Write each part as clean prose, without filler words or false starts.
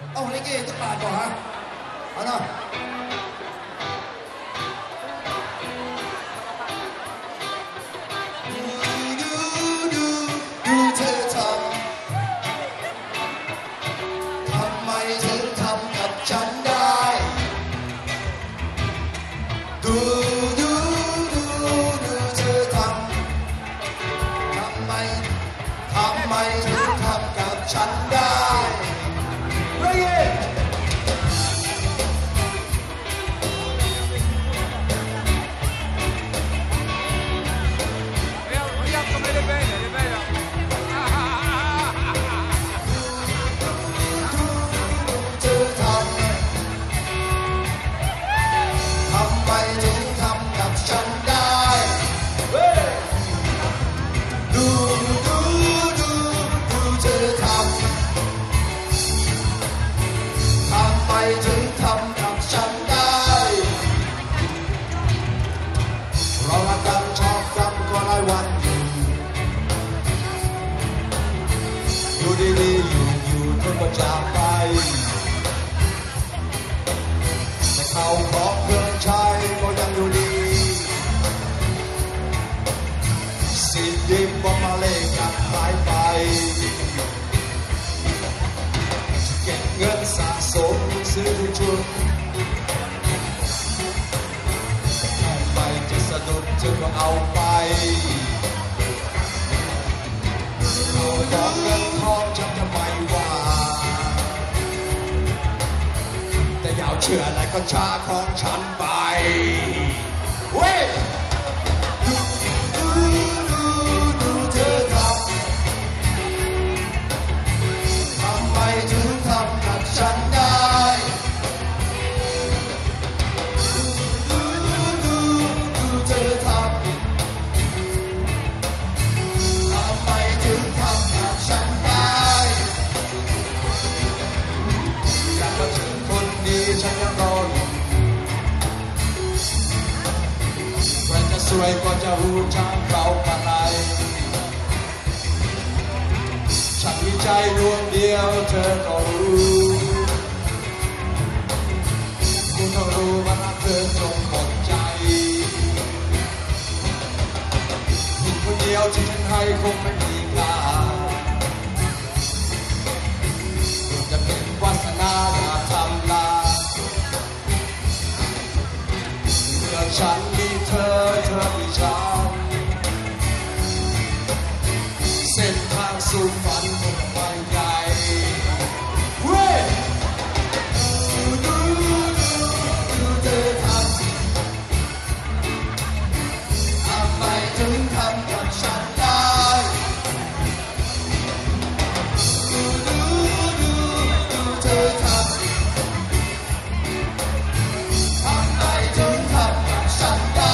เอาเรเก้จะปาดก่อนฮะเอาหน่อยดูเธอทำไมถึงทำกับฉันได้ดูเธอทำไมถึงทำกับฉันได้ถึงทำกับฉันได้เรารักกันชอบกันก็หลายวันอยู่ดีๆอยู่เธอก็จากไปแต่เขาของเครื่องใช้ก็ยังอยู่ดีสิ่งดีบอกมาเลกันหายไปเก็บเงินสะสมซื้อชุดเอาไปจะสะดุดเธอก็เอาไปเอาของเงินทองฉันทำไมว่าแต่อย่าเอาเชื่ออะไรก็ช้าของฉันไปเว้ยดูเธอทำไมถึงทำกับฉันได้ดูเธอทำไมถึงทำกับฉันได้อยากมาถึงคนดีฉันยังรออยู่ใครจะสวยก็จะรู้ช่างเขาปานใดฉันมีใจดวงเดียวเธอก็รู้คุณต้องรู้ว่ารักเธอจงหมดใจผิดคนเดียวที่ฉันให้คงไม่มีค่าจะเป็นวาสนาอย่าทำลายเมื่อฉันมีเธอมีฉันเส้นทางสู่ฝันคงไปไกลเว้ยดูเธอทำไมถึงทำกับฉันได้ดูเธอทำไมถึงทำกับฉันได้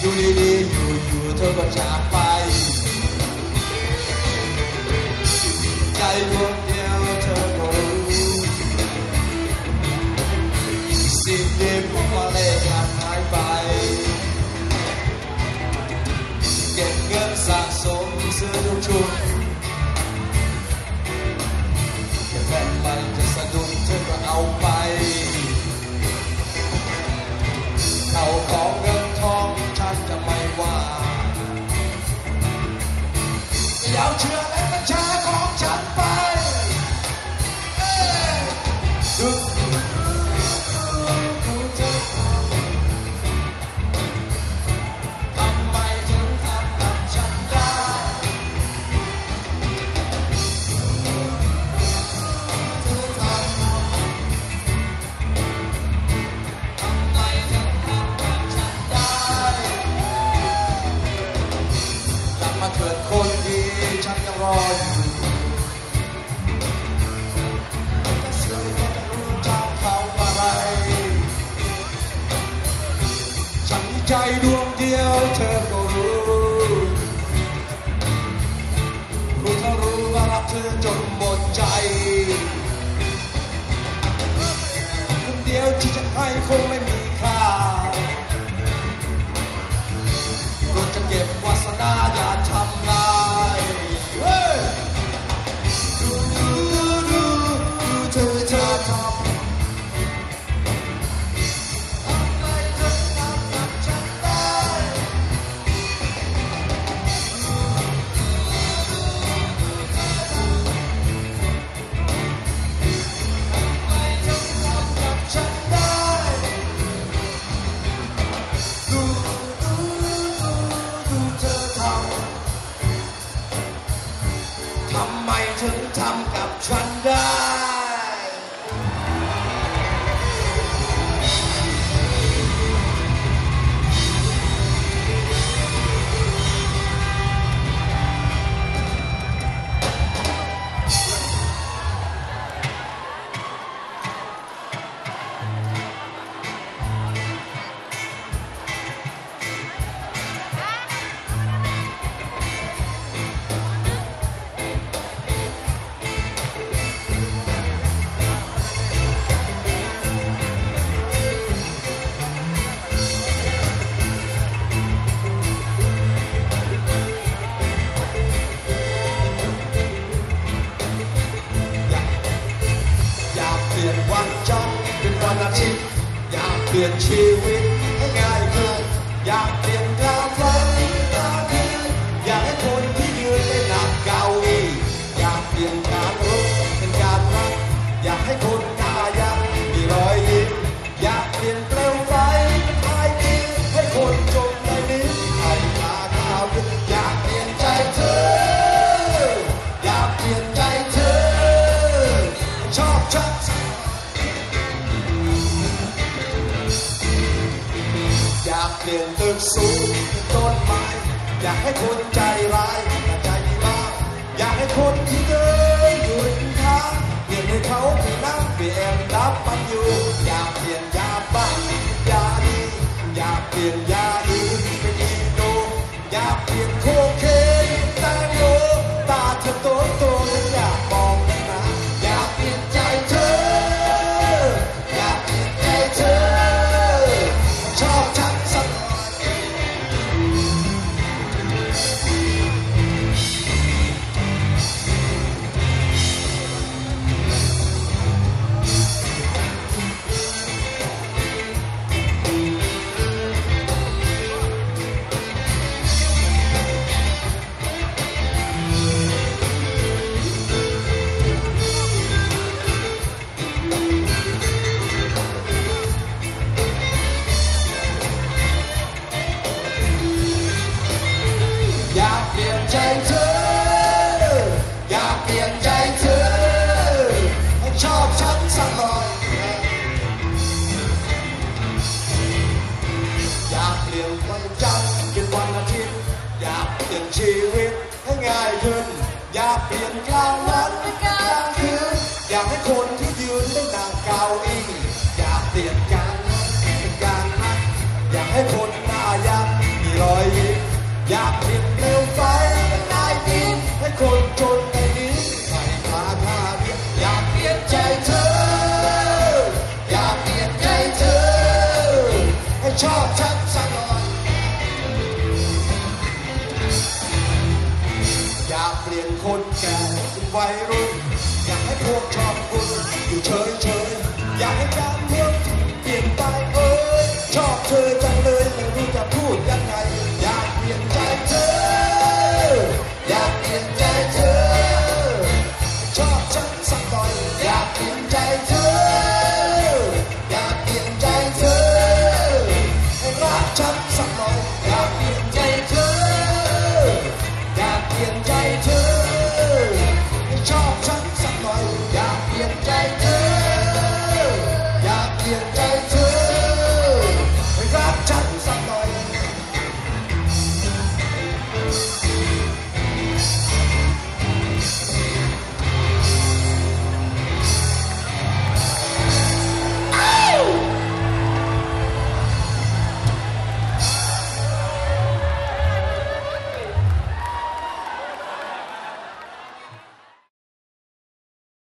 อยู่ดีๆอยู่ๆเธอก็จากไปใจดวงเดียวเธอก็รู้สิ่งที่พวกเราเล่นหายไปเก็บเงินสะสมซื้อทุกชุดแค่ไปจะสะดุดเธอก็เอาไปเอาของเงินทองฉันจะไม่ว่าอย่าเชื่อในบัญชาของฉันไปดูเธอทำไมถึงทำกับฉันได้เธอทำไมถึงทำกับฉันได้กลับมาเกิดคนดีฉันยังรออยู่แต่เชื่อว่าจะรู้เจ้าเขาอะไรฉันใจดวงเดียวเธอก็รู้รู้ทั้งรู้ว่ารักเธอจนหมดใจคนเดียวที่จะให้คงไม่มีค่าเราจะเก็บวาสนาอย่าทำลายดูเธอทำไมเธอทำกับฉันได้ทำไมเธอทำกับฉันได้ดูเธอทำไมถึงทำกับฉันได้วันจันทร์เป็นวันอาทิตย์อยากเปลี่ยนชีวิตให้ง่ายขึ้นอยากเปลี่ยนกลางวันกลางคืนอยากให้คนที่ยืนได้นั่งเก้าอี้อยากเปลี่ยนการรบเป็นการรักอยากให้คนหน้ายังมีรอยยิ้มอยากเปลี่ยนเปลวไฟเป็นไฟดีให้คนจมในนี้ให้ตาขาวอยากเปลี่ยนใจเธออยากเปลี่ยนใจเธอชอบฉันอยากเปลี่ยนตึกสูงเป็นต้นไม้อยากให้คนใจร้ายแต่ใจดีมากอยากให้คนที่เดินอยู่ริมทางเปลี่ยนให้เขาไปนั่งเปลี่ยนรับมันอยู่อยากเปลี่ยนยาบ้ายาดีอยากเปลี่ยนยาดีเป็นอีโนอยากเปลี่ยนโคเคนแตงโมตาเธอโตฉันอยากมองนานๆอยากเปลี่ยนใจเธออยากเปลี่ยนใจเธอชอบฉันสักอยากเปลี่ยนใจเธออยากเปลี่ยนใจเธอให้ชอบฉันสักหน่อยอยากเปลี่ยนวันจันทร์เป็นวันอาทิตย์อยากเปลี่ยนชีวิตให้ง่ายขึ้นอยากเปลี่ยนกลางวันเป็นกลางคืนอยากให้คนที่ยืนได้นั่งเก้าอี้อยากเปลี่ยนการเป็นการนัดอยากให้คนหน้ายันมีรชอบฉันสักหน่อยอยากเปลี่ยนคนแก่เป็นวัยรุ่นอยากให้พวกชอบคุณอยู่เฉยๆอยากให้การเมืองเปลี่ยนไปชอบเธอ